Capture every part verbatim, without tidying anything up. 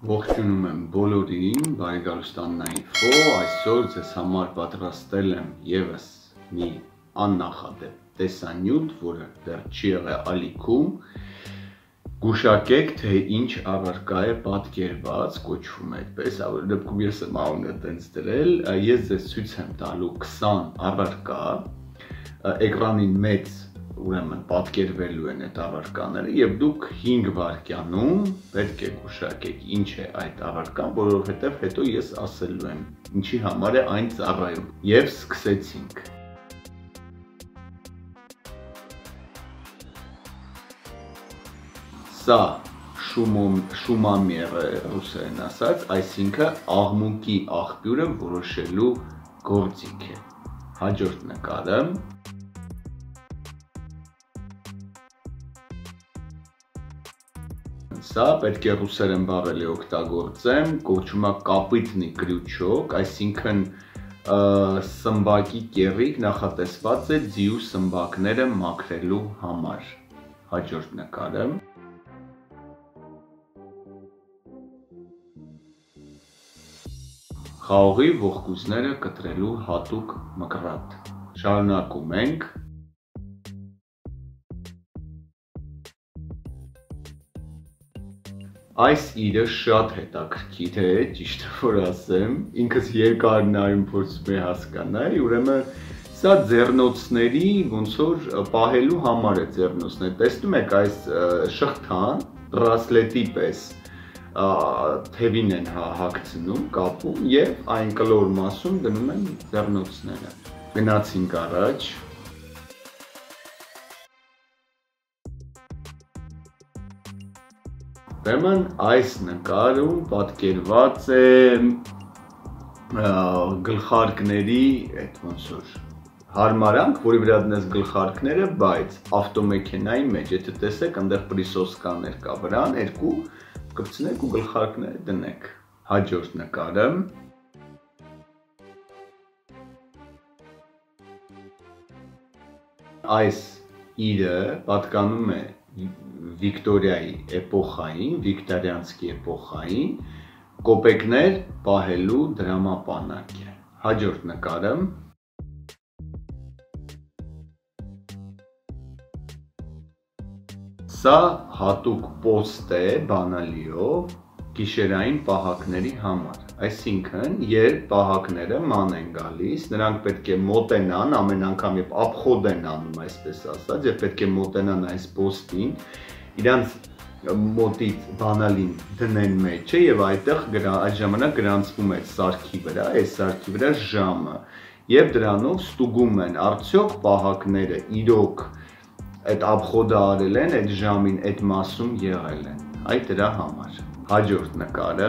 Ողջունում եմ բոլորին, բարեկալուստանն Info, այսօր ձեզ համար պատրաստել եմ ևս մի աննախադեպ տեսանյութ, որը դեռ չի եղել ալիքում, գուշակեք, թե ինչ առարկա է պատկերված, կոչվում է այդպես, ավելի դեպքում ես եմ անունը տենց դրել, ես ձեզ ցույց եմ տալու քսան առարկա, էկրանին մեծ ուրեմն պատկերվելու են այդ առարկաները եւ դուք հինգ վայրկյանում պետք է գուշակեք ինչ է այդ առարկան, որովհետեւ հետո ես ասելու եմ ինչի համար է այն ծառայում։ Եվ սկսեցինք։ Սա շումամեր է ռուսերեն ասած, այսինքն աղմուկի աղբյուրը որոշելու գործիք է։ Հաջորդ նկարը Սա պետք է ռուսերեն բառելի օգտագործեմ, կոչվում է կապիտնի կրючок, այսինքն սմբակի կեռիկ նախատեսված է ձիու սմբակները մաքրելու համար։ Հաջորդ նկարը Խաղողի ողկույզները կտրելու հատուկ մկրատ։ Շարունակում ենք։ Այս իրը շատ հետաքրքիր է, ճիշտ որ ասեմ, ինքս երկար նայում փորձում եմ հասկանալ, ուրեմն սա ձեռնոցների ոնց որ պահելու համար է ձեռնոցներ։ Տեսնում եք այս շղթան, բրասլետի պես թևին են հագցնում, կապում եւ այն կլոր մասում դնում են ձեռնոցները։ Գնացինք առաջ։ Ուրեմն այս նկարում պատկերված է գլխարկների այդ ոնց որ հարմարանք, որի վրա դնես գլխարկները, բայց ավտոմեքենայի մեջ, եթե տեսեք, այնտեղ պրիսոսկաներ կա վրան, երկու կպցնեք ու գլխարկները դնեք։ Հաջորդ նկարը Այս իրը պատկանում է Վիկտորիայի էպոխային, վիկտորյանցկի էպոխային, կոպեկներ պահելու դրամապանակ է։ Հաջորդ նկարը Սա հատուկ պոստ է բանալիով գիշերային պահակների համար։ Այսինքն, երբ պահակները ման են գալիս, նրանք պետք է մոտենան, ամեն անգամ երբ ապխոդ են անում, այսպես ասած, եւ պետք է մոտենան այս պոստին, իրանց մոտից բանալին դնեն մեջը եւ այդտեղ այդ ժամանակ գրանցվում է սարքի վրա, այս սարքի վրա ժամը եւ դրանով ստուգում են արդյոք պահակները իրոք այդ ապխոդը արել են, այդ ժամին այդ մասում եղել են։ Այդ դրա համար։ Հաջորդ նկարը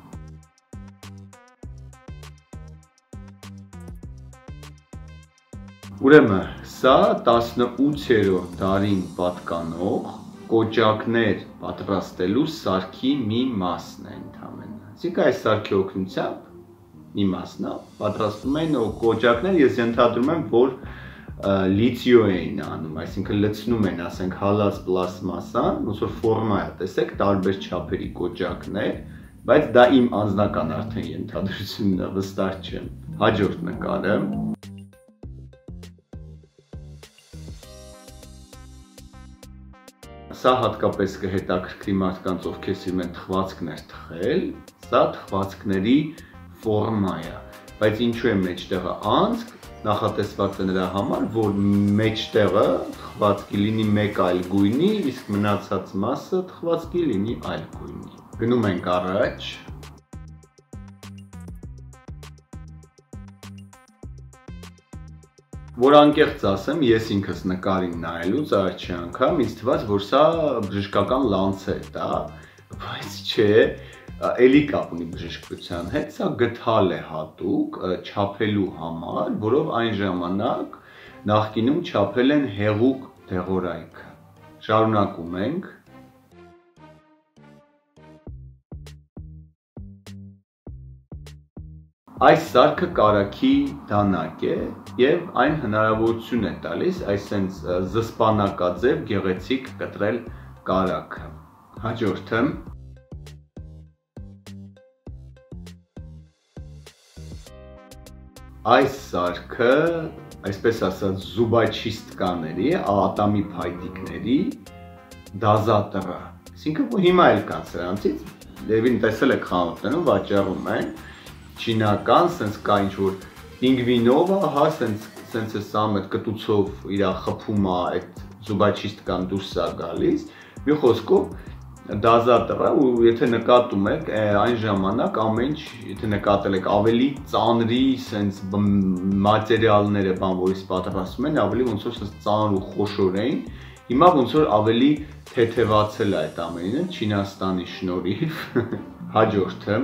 Ուրեմն, սա տասնութերորդ դարին պատկանող կոճակներ պատրաստելու սարքի մի մասն է ընդհանրապես։ Այսինքն այս սարքի օգնությամբ մի մասն է պատրաստում են կոճակներ, ես ենթադրում եմ, որ լիցիո էին անում, այսինքն լցնում են, ասենք, հալած պլաստմասան, ոնց որ ֆորմա է, տեսեք, տարբեր չափերի կոճակներ, բայց դա իմ անձնական արդեն ենթադրությունն է, վստահ չեմ։ Հաջորդ նկարը Սա հատկապես կհետաքրքրի մարդկանց, ովքեր սիրում են թխվածքներ թխել, սա թխվածքների ֆորմա է, բայց ինչու է մեջտեղը անցք, նախատեսված է նրա համար, որ մեջտեղը թխվածքի լինի մեկ այլ գույնի, իսկ մնացած մասը թխվածքի լինի այլ գույնի։ Գնում ենք առաջ։ Որ անկեղծ ասեմ, ես ինքս նկարին նայելուց առաջի անգամ ինձ թվաց, որ սա բժշկական լանցետ է, բայց չէ, էլի կապ ունի բժշկության հետ, սա գդալ է հատուկ չափելու համար, որով այն ժամանակ նախկինում չափել են հեղուկ դեղորայքը։ Շարունակում ենք։ Այս սարքը կարագի դանակ է եւ այն հնարավորություն է տալիս այսենց զսպանակաձև գեղեցիկ կտրել կարագը։ Հաջորդը Այս սարքը, այսպես ասած, զուբաչիստկաների, ատամի փայտիկների դազատը։ Այսինքն հիմա էլ կան սրանցից, դեպին տեսել եք խանութներում վաճառում են, չինական, սենց կա ինչ-որ պինգվինովը, հա, սենց սենց է սամ այդ կտուցով իրա խփում է այդ զուբաչիստկան դուրս է գալիս, մի խոսքով դազատը, ու եթե նկատում եք, այն ժամանակ ամեն ինչ, եթե նկատել եք ավելի ծանրի սենց մատերիալները, բան, որից պատրաստում են, ավելի ոնց որ սենց ծանր ու խոշոր էին, հիմա ոնց որ ավելի թեթևացել է այդ ամենը Չինաստանի շնորհիվ։ Հաջորդը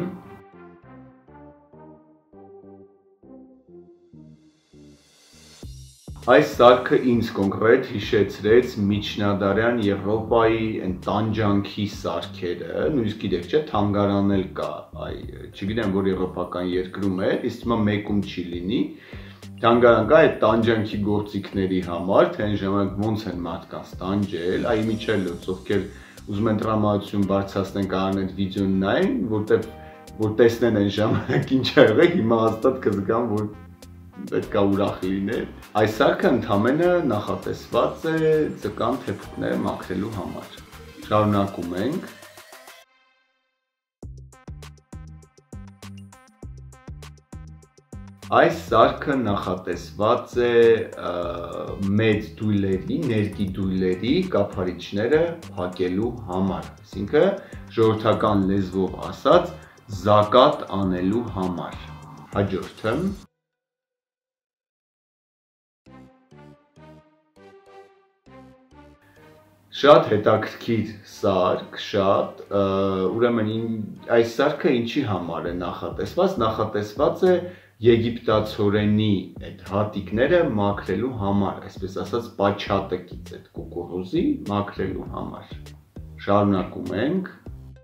Այս սարքը ինձ կոնկրետ հիշեցրեց միջնադարյան Եվրոպայի այն տանջանքի սարքերը, նույնիսկ գիտեք, չէ, թանգարան էլ կա, այ, չգիտեմ, որ եվրոպական երկրում է, իսկ հիմա մեկում չի լինի, թանգարան կա այդ տանջանքի գործիքների համար, թե այն ժամանակ ոնց են մարդկանց տանջել, այ Միչելոց, ովքեր ուզում են տրամադրություն բարձրացնեն կարան այդ վիդեոն նայեն, որտեղ որ տեսնեն այն ժամանակ ինչ ա եղել, հիմա հաստատ կզգան, որ պետք է ուրախ լինել։ Այս սարքը ընդամենը նախատեսված է ձկան թեփուկները մաքրելու համար։ Շարունակում ենք։ Այս սարքը նախատեսված է մեծ դույլերի, ներկի դույլերի կափարիչները փակելու համար, այսինքն ժողովրդական լեզվով ասած զակատ անելու համար։ Հաջորդը Շատ հետաքրքիր սարք, շատ, ուրեմն այս սարքը ինչի համար է նախատեսված, նախատեսված է եգիպտացորենի այդ հատիկները մաքրելու համար, այսպես ասած պաչատկից այդ կուկուռուզի մաքրելու համար։ Շարունակում ենք։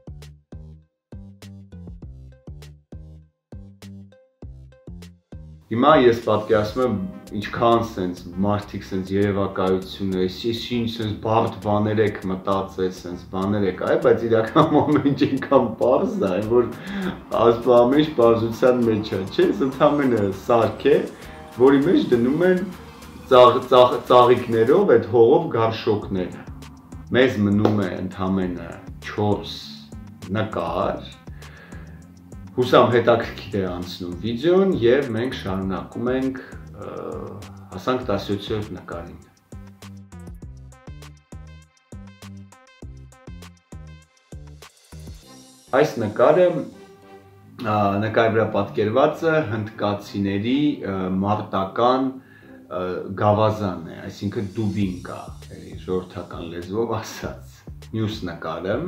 Հիմա ես պատկերացնում եմ ինչքան սենց մարդիկ սենց երևակայությունը, ես ինչ սենց բարդ բաներ եք մտածել, սենց բաներ եք այ, բայց իրականում ամեն ինչ այնքան պարզ է, որ ասում ամեն ինչ պարզության մեջ է, չէ՞, ընդամենը սարք է, որի մեջ դնում են ծաղիկներով այդ հողով գարշոկները։ Մեզ մնում է ընդամենը չորս նկար, հուսամ հետաքրքիր է անցնում վիդեոն և մենք շարունակում ենք հասանք տասնյոթերորդ նկարին։ Այս նկարը նկարի վրա պատկերված է հնդկացիների մարտական գավազանն է, այսինքն դուբինկա, ժողովրդական լեզվով ասած։ Մյուս նկարը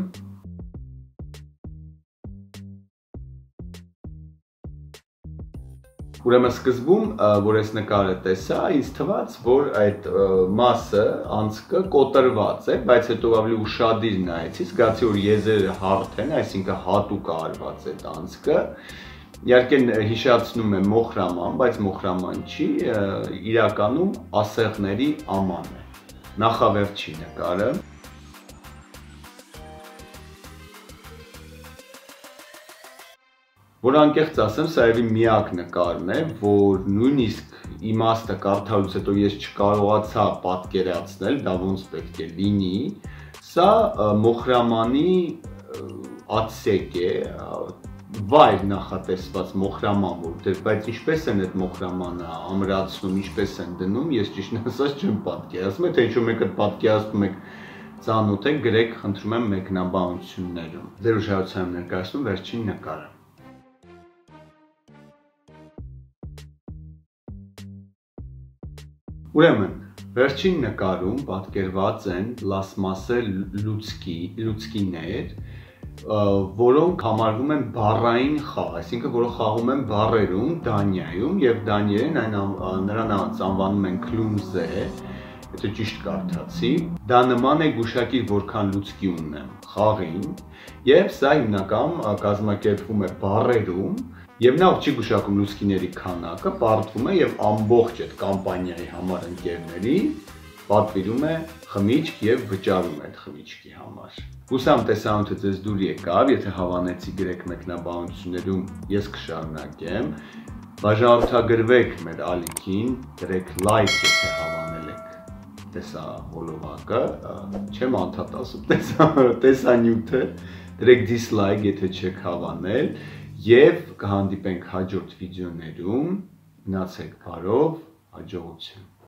Ուրեմն սկզբում, որ այս նկարը տեսա, ինձ թվաց, որ այդ մասը, անցքը կոտրված է, բայց հետո ավելի ուշադիր նայեցի, զգացի, որ եզրերը հարթ են, այսինքն հատուկ արված այդ անցքը, իհարկե հիշացնում է մոխրաման, բայց մոխրաման չի, իրականում ասեղների աման է։ Նախավերջի նկարը Որ անկեղծ ասեմ, սա եւի միակ նկարն է, որ նույնիսկ իմաստը կարդալուց հետո ես չկարողացա պատկերացնել, դա ոնց պետք է լինի, սա մոխրամանի ացեք է, վայր նախատեսված մոխրաման, որտեղ, բայց ինչպես են այդ մոխրամանը ամրացնում, ինչպես են դնում, ես ճիշտ ասած չեմ պատկերացնում, թե ինչ-որ մեկը պատկերացնում եք ծանոթ եք, գրեք, խնդրում եմ մեկնաբանություններում։ Ձեր ուշադրությանը ներկայացնում վերջին նկարը։ Ուրեմն, վերջին նկարում պատկերված են պլաստմասե լուցկիներ, որոնք համարվում են բառային խաղ, այսինքն որոնք խաղում են բառերում, Դանիայում եւ դանիերեն նրան անվանում են քլունզե, եթե ճիշտ կարդացի, դա նման է գուշակիր որքան լուցկի ունեմ խաղին եւ սա հիմնականում կազմակերպվում է բառերում Եվ նա չի գուշակում լուցկիների քանակը, պարտվում է եւ ամբողջ այդ կամպանիայի համար ընկերների պատվիրում է խմիչք եւ վճարում է այդ խմիչքի համար։ Հուսամ տեսանյութը ձեզ դուր եկավ, եթե հավանեցի գրեք մեկնաբանություններում, ես կշարունակեմ։ Բաժանորդագրվեք մեր ալիքին, դրեք լայք, եթե հավանել եք տեսա հոլովակը, չեմ անդադ ասում տեսանյութը, դրեք դիսլայք, եթե չեք հավանել և կհանդիպենք հաջորդ վիդեոներում, մնացեք բարով, հաջողություն։